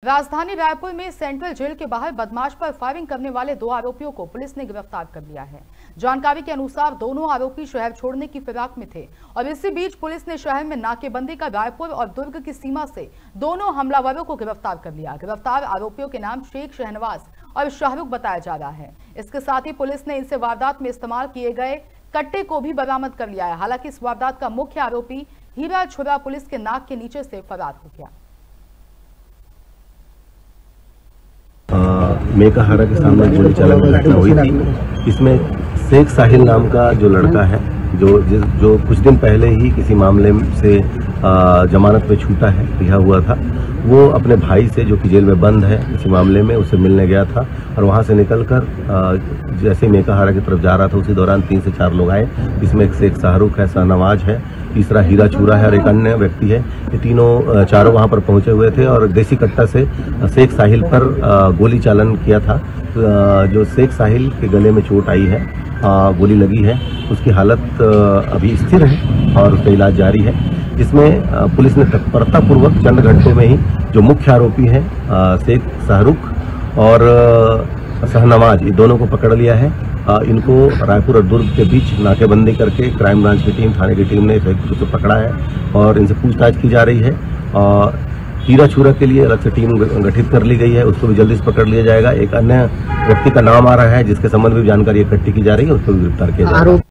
राजधानी रायपुर में central jail के बाहर बदमाश पर फायरिंग करने वाले 2 आरोपियों को पुलिस ने गिरफ्तार कर लिया है। जानकारी के अनुसार दोनों आरोपी शहर छोड़ने की फिराक में थे और इसी बीच पुलिस ने शहर में नाकेबंदी का रायपुर और दुर्ग की सीमा से दोनों हमलावरों को गिरफ्तार कर लिया। गिरफ्तार आरोपियों के नाम शेख शहनवाज और शाहरुख बताया जा रहा है। इसके साथ ही पुलिस ने इनसे वारदात में इस्तेमाल किए गए कट्टे को भी बरामद कर लिया है। हालांकि इस वारदात का मुख्य आरोपी हीरा छुरा पुलिस के नाक के नीचे से फरार हो गया। मेकाहारा के सामने गोली चलाने की घटना हुई थी। इसमें शेख साहिल नाम का जो लड़का है जो कुछ दिन पहले ही किसी मामले से जमानत पे छूटा है, रिहा हुआ था, वो अपने भाई से जो कि जेल में बंद है इसी मामले में उससे मिलने गया था और वहां से निकलकर जैसे मेकाहारा की तरफ जा रहा था उसी दौरान 3 से 4 लोग आए। इसमें एक शेख शाहरुख है, शहनवाज है, तीसरा हीरा छुरा है और एक अन्य व्यक्ति है। ये चारों वहां पर पहुंचे हुए थे और देसी कट्टा से शेख साहिल पर गोली चालन किया था। जो शेख साहिल के गले में चोट आई है, गोली लगी है, उसकी हालत अभी स्थिर है और उसका इलाज जारी है। जिसमें पुलिस ने तत्परतापूर्वक चंद घंटों में ही जो मुख्य आरोपी हैं शेख शाहरुख और शहनवाज, ये दोनों को पकड़ लिया है। इनको रायपुर और दुर्ग के बीच नाकेबंदी करके क्राइम ब्रांच की टीम, थाने की टीम ने इसे पकड़ा है और इनसे पूछताछ की जा रही है। और हीरा छुरा के लिए अलग से टीम गठित कर ली गई है, उसको भी जल्दी से पकड़ लिया जाएगा। एक अन्य व्यक्ति का नाम आ रहा है जिसके संबंध में जानकारी इकट्ठी की जा रही है, उसको भी गिरफ्तार किया जाएगा।